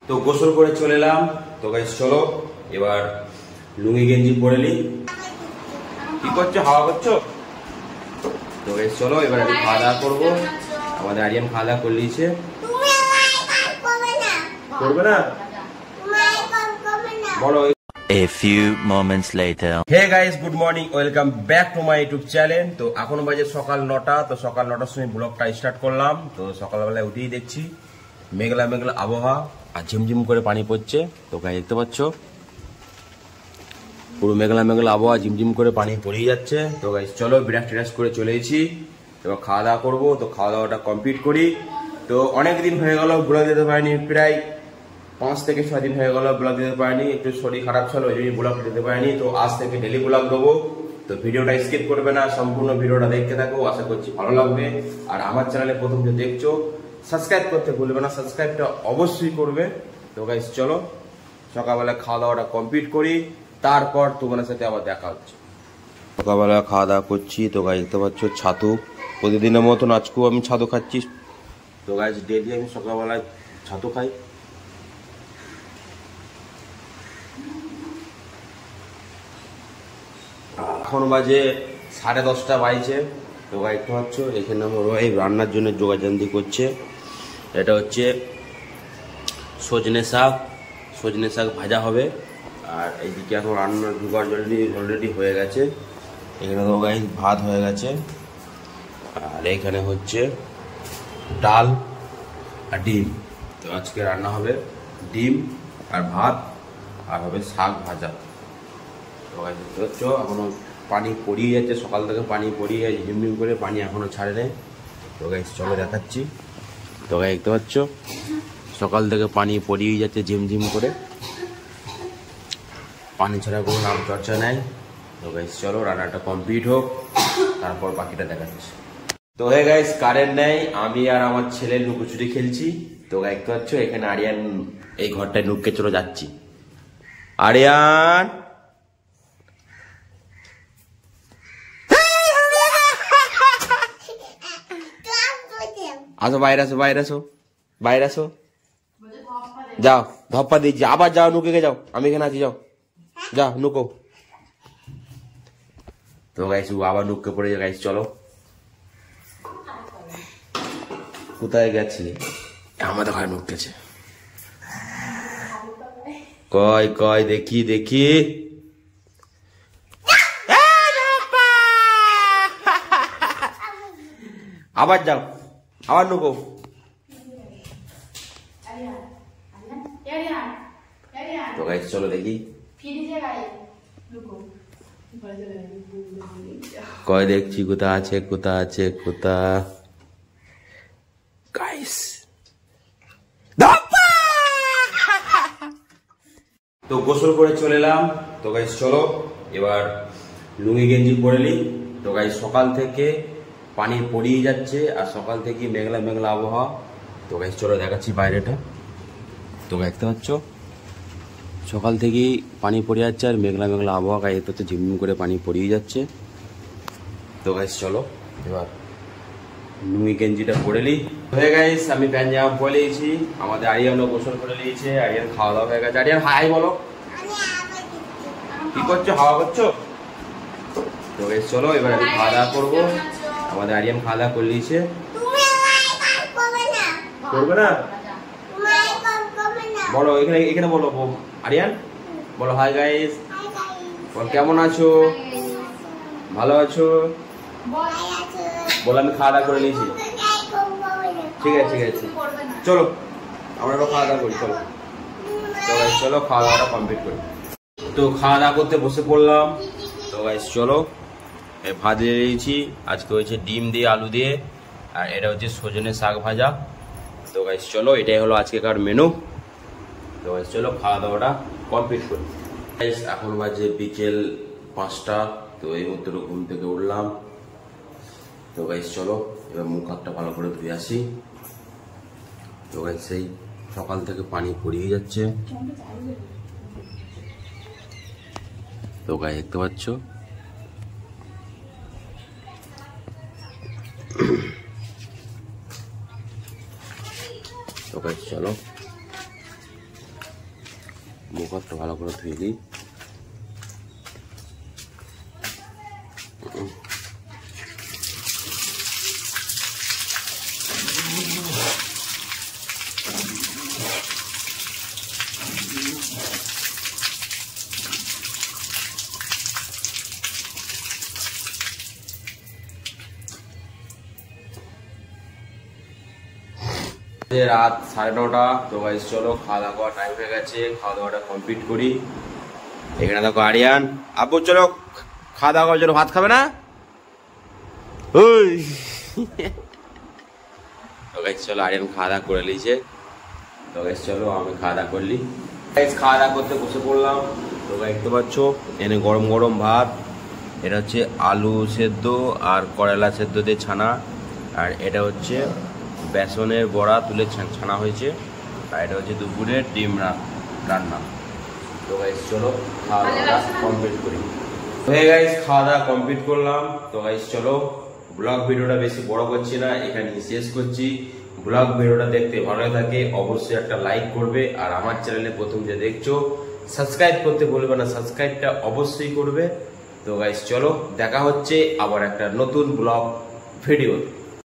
তো গোসল করে চলে এলাম। তো গাইস চলো এবার লুঙ্গি গেঞ্জি পরে নি। কি করছো, হাওয়া করছো? তো গাইস চলো এবার আমি খাওয়া দাওয়া করবো। আমাদের আরিয়ান খাওয়া দাওয়া করে নিয়েছে। করবে না বলো। A few moments later. Hey guys, good morning, welcome back to my YouTube channel. তো এখন বাজে সকাল 9টা। তো সকাল 9টার সময় ব্লগটা স্টার্ট করলাম। তো সকালবেলায় উঠেই দেখছি মেঘলা মেঘলা আবহাওয়া আর ঝিমঝিম করে পানি পড়ছে। তো গাইস দেখতে পাচ্ছ পুরো মেঘলা মেঘলা আবহাওয়া, ঝিমঝিম করে পানি পড়েই যাচ্ছে। তো গাইস চলো বিরাট টিরাস করে চলে এসেছি। এবার খাওয়া দাওয়া করবো। তো খাওয়া দাওয়াটা কমপ্লিট করি। তো অনেক দিন হয়ে গেল ব্লগ দিতে পারিনি, প্রায় 5 থেকে 6 দিন হয়ে গেল ব্লগ দিতে পারিনি। একটু শরীর খারাপ ছিল, ওই জন্য ব্লগ দিতে পারিনি। তো আজ থেকে ডেলি ব্লগ দেবো। তো ভিডিওটা স্কিপ করবে না, সম্পূর্ণ ভিডিওটা দেখতে থাকো, আশা করছি ভালো লাগবে। আর আমার চ্যানেলে প্রথম যে দেখছো সাবস্ক্রাইব করতে ভুলবে না, সাবস্ক্রাইবটা অবশ্যই করবে। তো গাইস চলো সকালবেলা খাওয়া দাওয়াটা কমপ্লিট করি, তারপর তোমাদের সাথে আবার দেখা হচ্ছে। সকালবেলা খাওয়া দাওয়া করছি। তো গাইস দেখতে পাচ্ছ ছাতু, প্রতিদিনের মতন আজকেও আমি ছাতু খাচ্ছি। তো গাইস ডেলি আমি সকালবেলায় ছাতু খাই। এখন বাজে 10:30 বাজছে। তো দেখতে পাচ্ছ এখানে আমার এই রান্নার জন্য যোগাযান্তি করছে। এটা হচ্ছে সজনে শাক ভাজা হবে। আর এইদিকে এখন রান্নার জোগাড় অলরেডি হয়ে গেছে। এখানে তো গাইস ভাত হয়ে গেছে। আর এখানে হচ্ছে ডাল আর ডিম। তো আজকে রান্না হবে ডিম আর ভাত, আর হবে শাক ভাজা। তো গাইস দেখতে পাচ্ছ এখনো পানি পড়িয়ে যাচ্ছে, সকাল থেকে পানি পড়িয়ে যাচ্ছে, ঝিমঝিম করে পানি এখনো ছাড়ে নেই। তো গাইস চলো দেখাচ্ছি। তো গাইস দেখতে পাচ্ছ সকাল থেকে পানি পড়িয়ে যাচ্ছে ঝিমঝিম করে, পানি ছাড়া কোনো নাম চর্চা নেই। তো গাইস চলো রান্নাটা কমপ্লিট হোক, তারপর বাকিটা দেখাচ্ছি। তো হে গাইস কারেন্ট নেই, আমি আর আমার ছেলে লুকোচুরি খেলছি। তো গাইস দেখতে পাচ্ছ এখানে আরিয়ান এই ঘরটায় নুককে চলে যাচ্ছি। আরিয়ান আসো, বাইরে আসো, বাইরে আসো, বাইরে আসো, যাও ধপ্পা দিচ্ছি। আবার যাও নুকে যাও, আমি এখানে আছি, যাও যাও নুকো। তো গাইস আবার নুককে পড়ে যায়। গাইস চলো কোথায় গেছি, আমাদের ঘরে নুকেছে। কয় কয় দেখি দেখি, আবার যাও, আবার নুকো। তো গাইস চলো দেখি কয় দেখছি কোথা আছে, কোথা আছে, কোথা। গাইস তো গোসল করে চলে এলাম। তো গাইস চলো এবার লুঙ্গি গেঞ্জি পরে নি। তো গাইস সকাল থেকে পানি পড়িয়ে যাচ্ছে, আর সকাল থেকে মেঘলা মেঘলা আবহাওয়া। তো গাইস চলো দেখাচ্ছি বাইরেটা। তো দেখতে পাচ্ছ সকাল থেকেই পানি পড়ে যাচ্ছে আর মেঘলা মেঘলা আবহাওয়া, গায়ে তো ঝিমঝিম করে পানি পড়িয়ে যাচ্ছে। তো গাইস চলো এবার লুঙ্গি গেঞ্জিটা পরে নি। হয়ে গাইস আমি প্যান্ট জামা পরে নিয়েছি। আমাদের আরিয়ানও গোসল করে নিয়েছে, আরিয়ান খাওয়া দাওয়া হয়ে গেছে। আরিয়ান হাই বলো, কি করছো, হাওয়া করছো? তো গাইস চলো এবার আমি খাওয়া দাওয়া করবো। আমাদের আরিয়ান খাওয়া দাওয়া করে নিয়েছে। করবে না বলো, এখানে এখানে বলো আরিয়ান বলো হাই গাইস, বল কেমন আছো, ভালো আছো বলো। আমি খাওয়া দাওয়া করে নিয়েছি। ঠিক আছে ঠিক আছে চলো আমরা খাওয়া দাওয়া করি, চলো। তো গাইস চলো খাওয়া দাওয়াটা কমপ্লিট করি। তো খাওয়া দাওয়া করতে বসে পড়লাম। তো গাইস চলো ভাত দিয়ে দিয়েছি, আজকে হয়েছে ডিম দিয়ে আলু দিয়ে, আর এটা হচ্ছে সজনে শাক ভাজা। তো গাইস চলো এটাই হলো আজকেকার মেনু। তো গাইস চলো খাওয়া দাওয়াটা কমপ্লিট করি। গাইস এখন বাজে বিকেল 5টা। তো এই মধ্যে ঘুম থেকে উঠলাম। তো গাইস চলো এবার মুখ হাতটা ভালো করে ধুয়ে আসি। তো গাইস সেই সকাল থেকে পানি পড়িয়ে যাচ্ছে। তো গাইস দেখতে পাচ্ছ তো গাইস চলো মুখ হাতটা ভালো করে ধুয়ে দিই। রাত 9:30। তো গাইস চলো খাওয়া দাওয়া টাইম হয়ে গেছে, খাওয়া দাওয়াটা কমপ্লিট করি। এখানে দেখো আরিয়ান, আব্বু চলো খাওয়া দাওয়া করার জন্য, ভাত খাবে না? ওই তো গাইস চলো, আরিয়ান খাওয়া দাওয়া করে নিয়েছে। তো গাইস চলো আমি খাওয়া দাওয়া করলি। গাইস খাওয়া দাওয়া করতে বসে পড়লাম। তো গাইস দেখতে পাচ্ছ এনে গরম গরম ভাত, এটা হচ্ছে আলু সেদ্ধ আর করলা সেদ্ধ দিয়ে ছানা, আর এটা হচ্ছে বেসনের বড়া তুলে ছানা হয়েছে, আর এটা হচ্ছে দুপুরের ডিম রান্না। তো গাইস চলো খাওয়া দাওয়া কমপ্লিট করি। হয়ে গাইস খাওয়া দাওয়া কমপ্লিট করলাম। তো গাইস চলো ব্লগ ভিডিওটা বেশি বড় করছি না, এখানে শেষ করছি। ব্লগ ভিডিওটা দেখতে ভালো থাকে অবশ্যই একটা লাইক করবে, আর আমার চ্যানেলে প্রথম যে দেখছো সাবস্ক্রাইব করতে ভুলবে না, সাবস্ক্রাইবটা অবশ্যই করবে। তো গাইস চলো দেখা হচ্ছে আবার একটা নতুন ব্লগ ভিডিও।